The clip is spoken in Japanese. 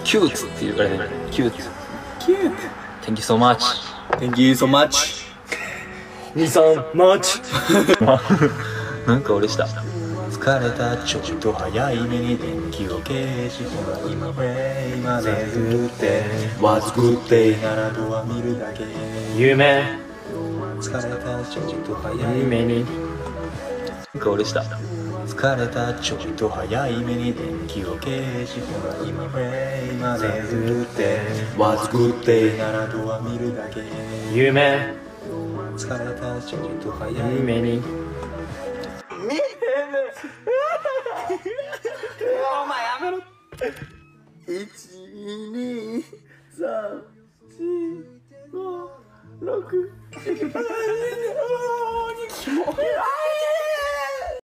キューツっていうあれね、キューツ。 キュー Thank you so much. Thank you so much 23マッチなんか俺した。 疲れたちょっと早いめに電気を消しほら今フェイまで作ってWhat's good day ならドア見るだけ夢疲れたちょっと早い夢になんか俺した。 疲れたちょっと早いめに電気を消しほら今フェイまで作って What's good day ならドア見るだけ夢疲れたちょっと早い夢にお前やめろ1234567